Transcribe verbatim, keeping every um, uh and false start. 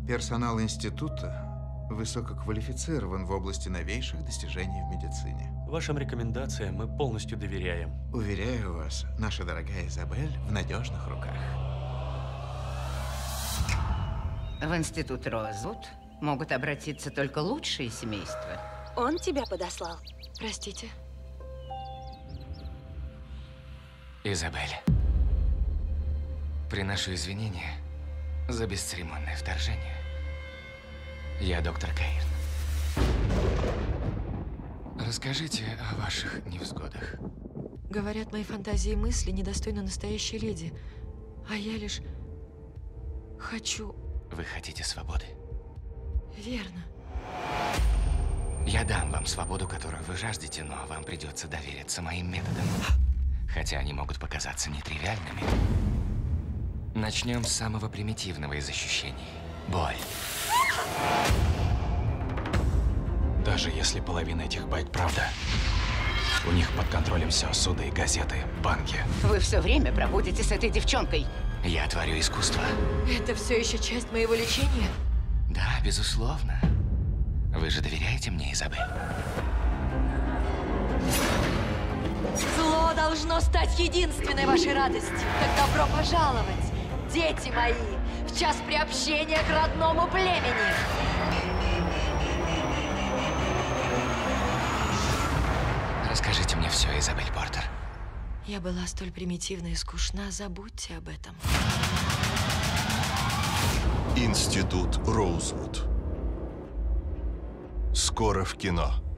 Персонал института высококвалифицирован в области новейших достижений в медицине. Вашим рекомендациям мы полностью доверяем. Уверяю вас, наша дорогая Изабель в надежных руках. В институт Роузвуд могут обратиться только лучшие семейства. Он тебя подослал. Простите. Изабель, приношу извинения за бесцеремонное вторжение. Я доктор Каирн. Расскажите о ваших невзгодах. Говорят, мои фантазии и мысли недостойны настоящей леди. А я лишь хочу... Вы хотите свободы? Верно. Я дам вам свободу, которую вы жаждете, но вам придется довериться моим методам. Хотя они могут показаться нетривиальными. Начнем с самого примитивного из ощущений. Боль. Даже если половина этих байк правда, у них под контролем все: суды, газеты, банки. Вы все время проводите с этой девчонкой. Я творю искусство. Это все еще часть моего лечения? Да, безусловно. Вы же доверяете мне, Изабель? Зло должно стать единственной вашей радостью. Так добро пожаловать, дети мои, в час приобщения к родному племени. Расскажите мне все, Изабель Портер. Я была столь примитивна и скучна, забудьте об этом. Институт Роузвуд. Скоро в кино.